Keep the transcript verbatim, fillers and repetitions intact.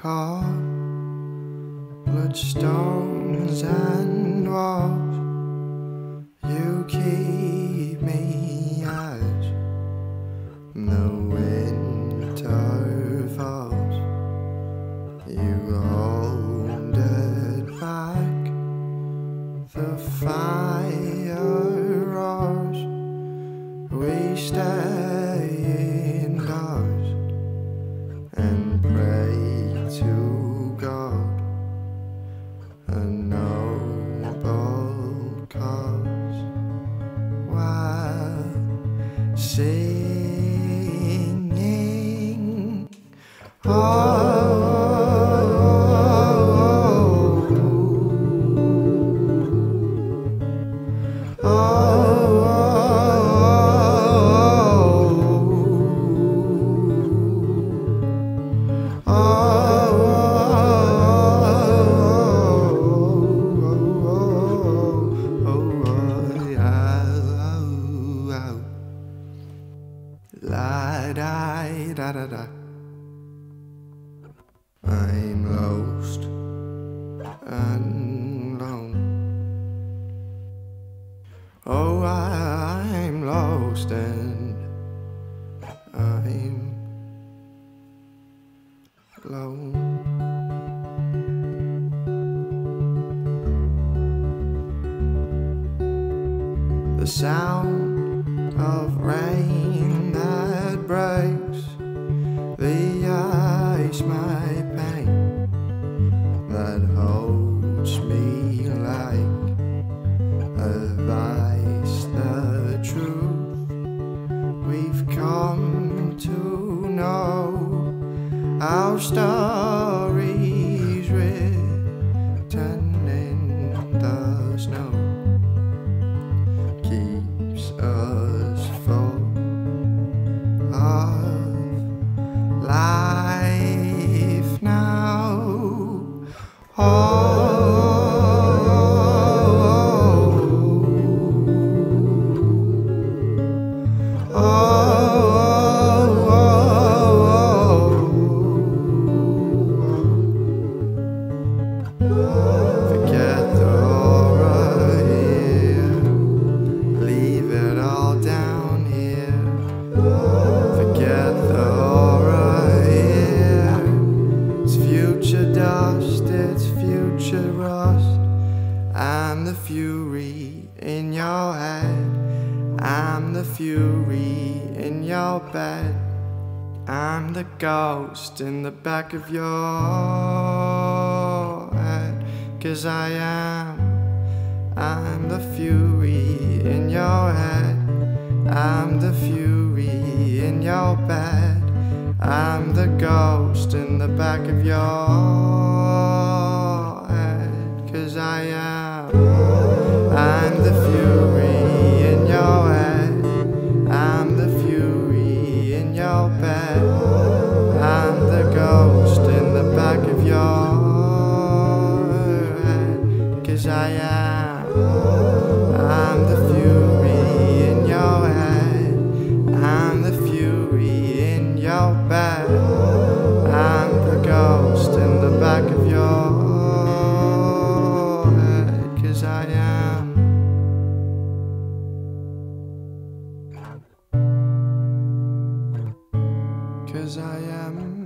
call, bloodstones and walls. You keep me as the winter falls. You hold it back, the fire roars. We stay indoors and pray to God, a noble cause, while singing. Oh, la da da da da. I'm lost and alone. Oh, I'm lost and I'm alone. The sound of rain that breaks the ice, my pain that holds me like a vice. The truth we've come to know, our stories written in the snow, keeps us full of life now. Oh, oh, oh, forget the horror here, leave it all down here. Forget the horror here. It's future dust, it's future rust. I'm the fury in your head, I'm the fury in your bed, I'm the ghost in the back of your head. 'Cause I am, I'm the fury in your head, I'm the fury in your bed, I'm the ghost in the back of your head. 'Cause I am, I'm the fury in your head, I'm the fury in your bed, I'm the ghost in the back of your head. 'Cause I am, I'm the fury in your head, I'm the fury in your bed, I'm the ghost in the back of your head. 'Cause I am. 'Cause I am.